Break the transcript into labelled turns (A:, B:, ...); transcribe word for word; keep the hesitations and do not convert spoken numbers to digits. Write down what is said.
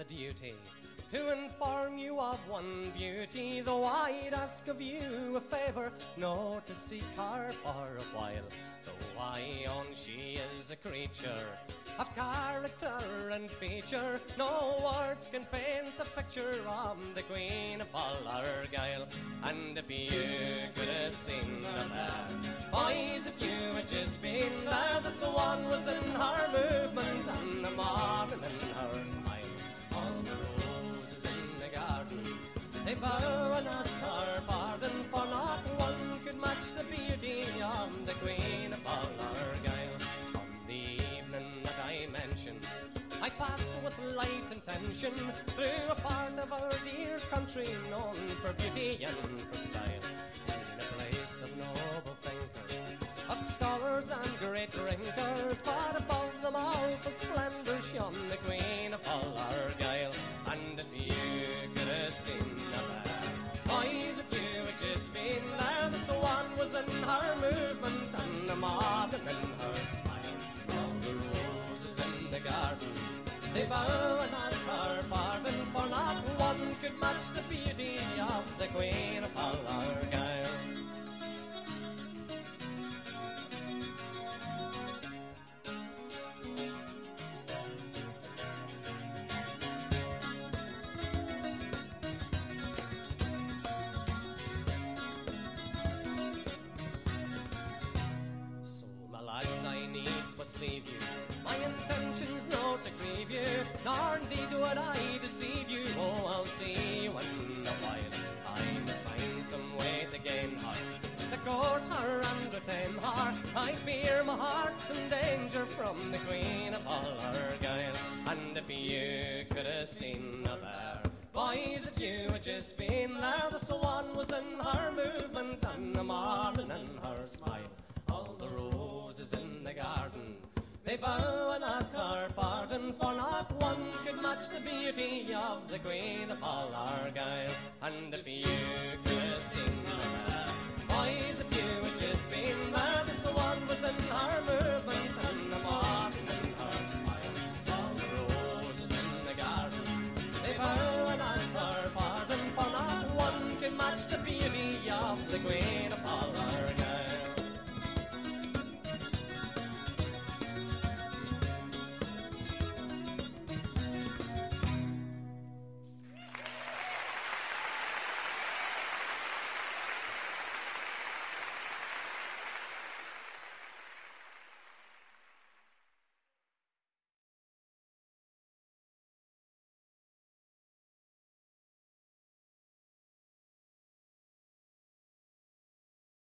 A: duty to inform you of one beauty, though I'd ask of you a favour, no to seek her for a while, though I own she is a creature of character and feature. No words can paint the picture of the Queen of Argyll. And if you could have seen her there, boys, if you had just been there, the swan was in her movement and the morning in her smile. All the roses in the garden, they bow and ask her pardon, for not one could match the beauty of the Queen of Argyll. On the evening that I mentioned, I passed with light intention through a part of our dear country known for beauty and for style, in a place of noble thinkers, of scholars and great drinkers, but above them all for splendour shone the Queen of Argyll. And if you could have seen her there, boys, if you had just been there, the swan was in her movement and the morning in her smile. All the roses in the garden, they bow and ask her pardon, for not one could match the beauty of the Queen of Argyll. Lads, I needs must leave you. My intention's no to grieve you, nor indeed would I deceive you. Oh, I'll see you in a while. I must find some way to gain her, to court her and retain her. I fear my heart's in danger from the Queen of Argyll. And if you could have seen her there, boys, if you had just been there, the swan was in her movement and the morning in her smile. All the roses in the garden, they bow and ask her pardon, for not one could match the beauty of the Queen of Argyll. And if you could have seen her there, boys, if you had just been there, the swan was in her movement and the morning in her smile. All the roses in the garden, they bow and ask her pardon, for not one could match the beauty of the Queen